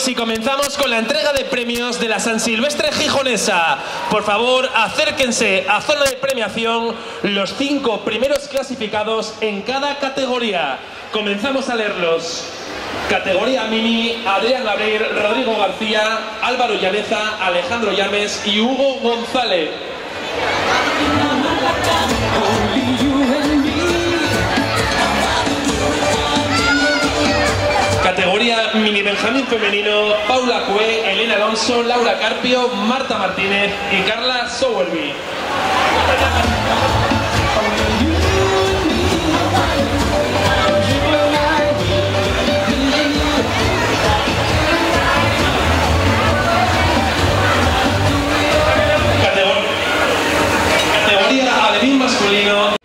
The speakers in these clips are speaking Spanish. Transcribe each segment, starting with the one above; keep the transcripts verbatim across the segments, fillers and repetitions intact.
compañeros, y comenzamos con la entrega de premios de la San Silvestre Gijonesa. Por favor, acérquense a zona de premiación los cinco primeros clasificados en cada categoría. Comenzamos a leerlos. Categoría Mini: Adrián Abril, Rodrigo García, Álvaro Llaneza, Alejandro Llames y Hugo González. Categoría Mini Benjamín Femenino: Paula Cue, Elena Alonso, Laura Carpio, Marta Martínez y Carla Sowerby. Categoría Alevín Masculino.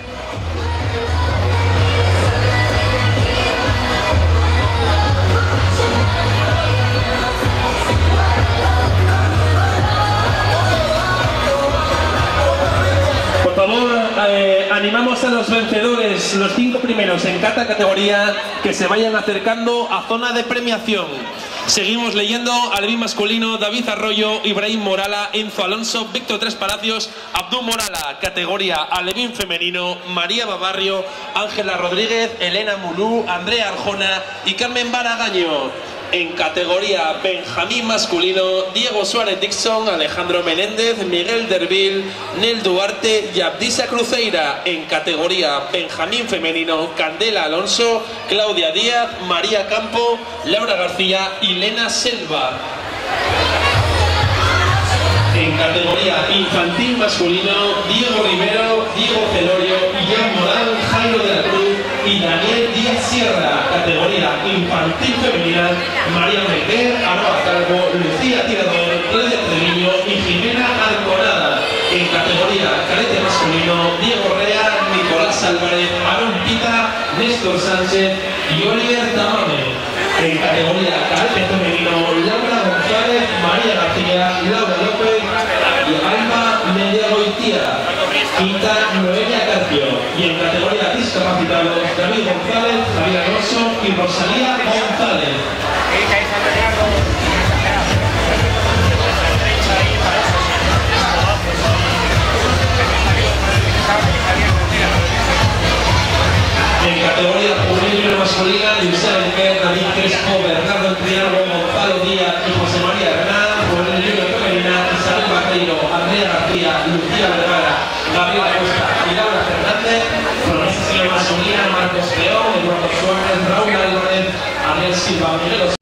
Por favor, eh, animamos a los vencedores, los cinco primeros en cada categoría, que se vayan acercando a zona de premiación. Seguimos leyendo. Alevín masculino: David Arroyo, Ibrahim Morala, Enzo Alonso, Víctor Tres Palacios, Abdú Morala. Categoría Alevín femenino: María Babarrio, Ángela Rodríguez, Elena Mulú, Andrea Arjona y Carmen Baragaño. En categoría Benjamín masculino: Diego Suárez Dixon, Alejandro Menéndez, Miguel Dervil, Nel Duarte y Abdisa Cruzeira. En categoría Benjamín femenino: Candela Alonso, Claudia Díaz, María Campo, Laura García y Lena Selva. En categoría infantil masculino: Diego Rivero, Diego Celorio, Guillermo Morán, Jairo de la Cruz y Daniel Díaz Sierra. Categoría infantil femenina: María Mequer, Aroa Calvo, Lucía Tirador, Claudia Treviño y Jimena Alconada. En categoría cadete masculino: Diego Rea, Nicolás Álvarez, Aaron Pita, Néstor Sánchez y Oliver Tamame. En categoría cadete femenino: Laura González, María García, Laura López y Alba Mediagoitía. Quinta, Noelia Carpio. Y en categoría discapacitados: David González, Javier Alonso y Rosalía González. En categoría juvenil masculina: Luisa Benquer, David Crespo, Bernardo Triángulo, Gonzalo Díaz y José María Hernán. Juvenil femenina: Isabel Baqueiro, Andrea García, Lucía Vergara, Gabriela Costa y Laura Fernández. Promesa masculina: Marcos León, Eduardo Suárez, Raúl Álvarez, Ariel Silva, Miguel